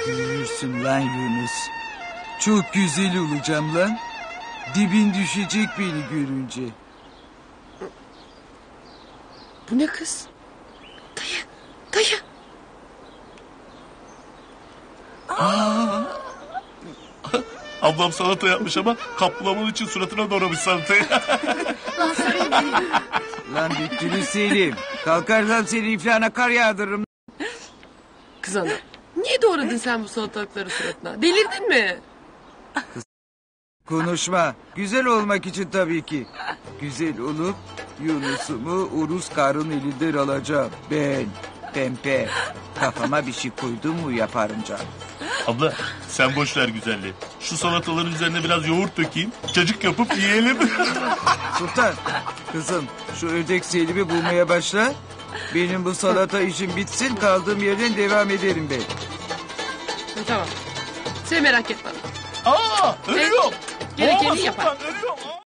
Büyürsün lan Yunus. Çok güzel olacağım lan. Dibin düşecek beni görünce. Bu ne kız? Dayı, dayı. Ablam salata yapmış ama kaplaman için suratına doğramış salatayı. Lan Büktürü Selim. Kalkarsam seni iflahına kar yağdırırım. Kız ana. Niye doğradın sen bu salatalıkları suratına? Delirdin mi? Konuşma. Güzel olmak için tabii ki. Güzel olup Yunus'umu Urus karın elinden alacağım. Ben pempe. Kafama bir şey koydum mu yaparım canım. Abla sen boş ver güzelliği. Şu salataların üzerine biraz yoğurt dökeyim. Cacık yapıp yiyelim. Sultan, kızım şu ördek Selim'i bulmaya başla. Benim bu salata işim bitsin, kaldığım yerden devam ederim ben. Tamam. Sen merak etme. Aa, ölüyorum. Gerekeni Boğma yapar. Sultan, ölüyorum. Aa.